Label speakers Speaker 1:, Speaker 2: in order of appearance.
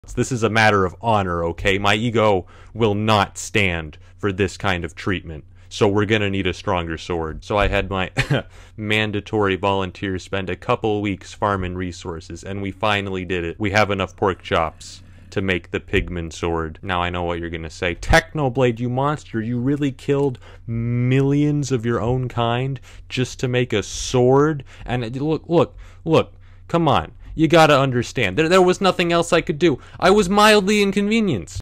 Speaker 1: This is a matter of honor, okay? My ego will not stand for this kind of treatment. So we're gonna need a stronger sword. So I had my mandatory volunteers spend a couple weeks farming resources, and we finally did it. We have enough pork chops to make the pigman sword. Now I know what you're gonna say. Technoblade, you monster, you really killed millions of your own kind just to make a sword? And look, come on. You gotta understand. There was nothing else I could do. I was mildly inconvenienced.